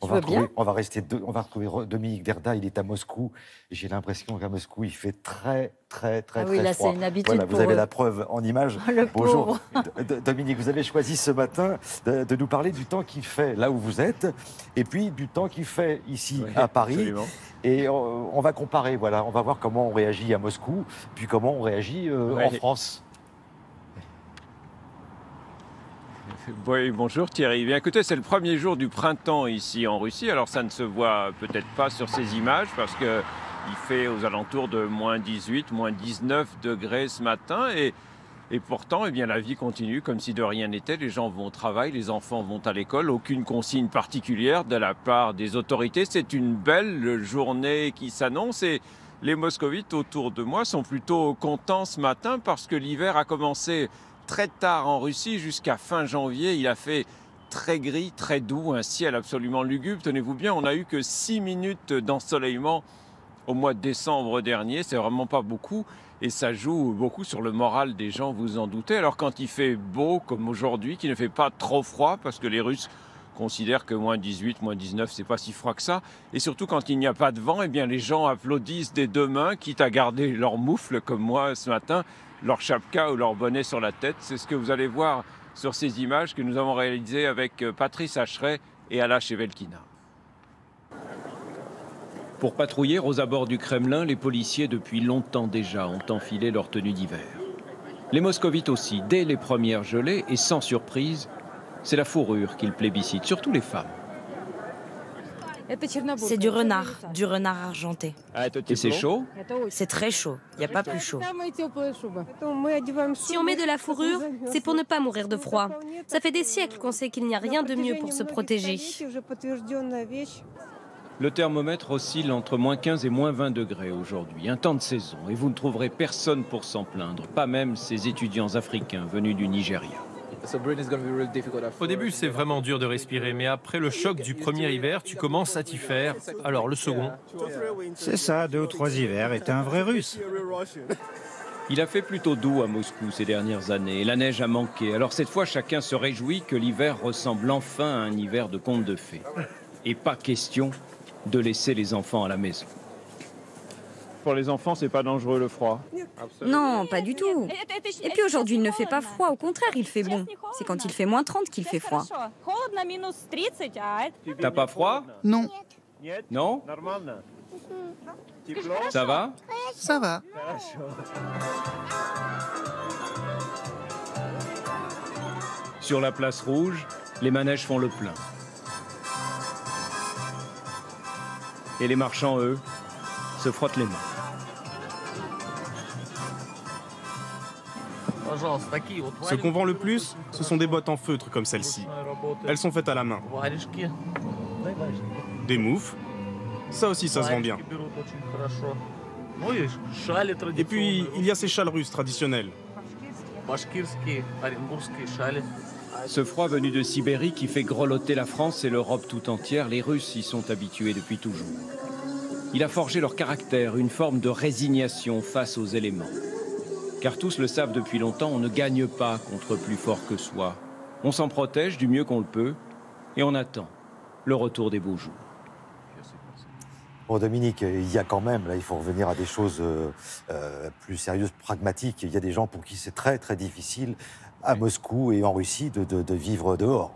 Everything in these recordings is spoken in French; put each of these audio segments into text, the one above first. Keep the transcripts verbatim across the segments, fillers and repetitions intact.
va, retrouver, bien. on va rester deux, on va retrouver Dominique Verda, il est à Moscou. J'ai l'impression qu'à Moscou, il fait très, très, très, ah oui, très là, froid. c'est une habitude Voilà, pour vous avez eux. la preuve en image. Le Bonjour, pauvre. Dominique, vous avez choisi ce matin de, de nous parler du temps qu'il fait là où vous êtes, et puis du temps qu'il fait ici oui, à Paris. Absolument. Et euh, on va comparer, voilà, on va voir comment on réagit à Moscou, puis comment on réagit euh, oui. en France. Oui, bonjour Thierry. Bien, écoutez, c'est le premier jour du printemps ici en Russie. Alors ça ne se voit peut-être pas sur ces images parce qu'il fait aux alentours de moins dix-huit, moins dix-neuf degrés ce matin. Et, et pourtant, eh bien, la vie continue comme si de rien n'était. Les gens vont au travail, les enfants vont à l'école. Aucune consigne particulière de la part des autorités. C'est une belle journée qui s'annonce et les moscovites autour de moi sont plutôt contents ce matin parce que l'hiver a commencé très tard en Russie, jusqu'à fin janvier. Il a fait très gris, très doux, un ciel absolument lugubre. Tenez-vous bien, on n'a eu que six minutes d'ensoleillement au mois de décembre dernier. C'est vraiment pas beaucoup et ça joue beaucoup sur le moral des gens, vous en doutez. Alors quand il fait beau, comme aujourd'hui, qu'il ne fait pas trop froid, parce que les Russes considèrent que moins dix-huit, moins dix-neuf, c'est pas si froid que ça. Et surtout quand il n'y a pas de vent, eh bien les gens applaudissent des deux mains, quitte à garder leur moufle, comme moi ce matin, leur chapka ou leur bonnet sur la tête. C'est ce que vous allez voir sur ces images que nous avons réalisées avec Patrice Acheret et Alla Chevelkina. Pour patrouiller aux abords du Kremlin, les policiers depuis longtemps déjà ont enfilé leur tenue d'hiver. Les moscovites aussi, dès les premières gelées et sans surprise, c'est la fourrure qu'ils plébiscitent, surtout les femmes. C'est du renard, du renard argenté. Et c'est chaud? C'est très chaud, il n'y a pas plus chaud. Si on met de la fourrure, c'est pour ne pas mourir de froid. Ça fait des siècles qu'on sait qu'il n'y a rien de mieux pour se protéger. Le thermomètre oscille entre moins quinze et moins vingt degrés aujourd'hui, un temps de saison, et vous ne trouverez personne pour s'en plaindre, pas même ces étudiants africains venus du Nigeria. Au début, c'est vraiment dur de respirer, mais après le choc du premier hiver, tu commences à t'y faire. Alors le second. C'est ça, deux ou trois hivers, et t'es un vrai Russe. Il a fait plutôt doux à Moscou ces dernières années, et la neige a manqué. Alors cette fois, chacun se réjouit que l'hiver ressemble enfin à un hiver de conte de fées. Et pas question de laisser les enfants à la maison. Pour les enfants, c'est pas dangereux le froid? Non, pas du tout. Et puis aujourd'hui, il ne fait pas froid, au contraire, il fait bon. C'est quand il fait moins trente qu'il fait froid. T'as pas froid? Non. Non? Ça va? Ça va. Sur la place rouge, les manèges font le plein. Et les marchands, eux, se frottent les mains. Ce qu'on vend le plus, ce sont des bottes en feutre comme celle-ci. Elles sont faites à la main. Des moufles. Ça aussi, ça se vend bien. Et puis, il y a ces châles russes traditionnels. Ce froid venu de Sibérie qui fait grelotter la France et l'Europe tout entière, les Russes y sont habitués depuis toujours. Il a forgé leur caractère, une forme de résignation face aux éléments. Car tous le savent depuis longtemps, on ne gagne pas contre plus fort que soi. On s'en protège du mieux qu'on le peut et on attend le retour des beaux jours. Bon, Dominique, il y a quand même, là, il faut revenir à des choses euh, euh, plus sérieuses, pragmatiques. Il y a des gens pour qui c'est très, très difficile, à Moscou et en Russie, de, de, de vivre dehors.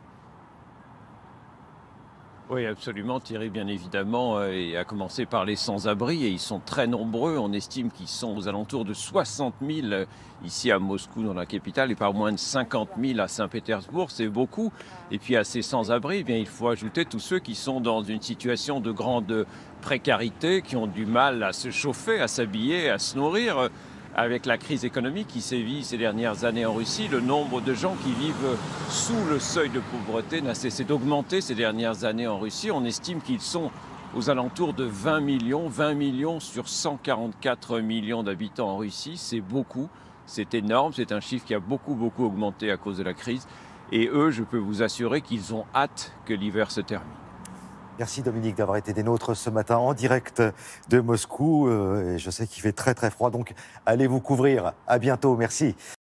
Oui, absolument, Thierry, bien évidemment, euh, et à commencer par les sans-abri, et ils sont très nombreux. On estime qu'ils sont aux alentours de soixante mille euh, ici à Moscou, dans la capitale, et pas moins de cinquante mille à Saint-Pétersbourg, c'est beaucoup. Et puis à ces sans-abri, eh bien, il faut ajouter tous ceux qui sont dans une situation de grande précarité, qui ont du mal à se chauffer, à s'habiller, à se nourrir. Avec la crise économique qui sévit ces dernières années en Russie, le nombre de gens qui vivent sous le seuil de pauvreté n'a cessé d'augmenter ces dernières années en Russie. On estime qu'ils sont aux alentours de vingt millions, vingt millions sur cent quarante-quatre millions d'habitants en Russie. C'est beaucoup, c'est énorme, c'est un chiffre qui a beaucoup, beaucoup augmenté à cause de la crise. Et eux, je peux vous assurer qu'ils ont hâte que l'hiver se termine. Merci Dominique d'avoir été des nôtres ce matin en direct de Moscou. Euh, et je sais qu'il fait très très froid, donc allez vous couvrir. À bientôt, merci.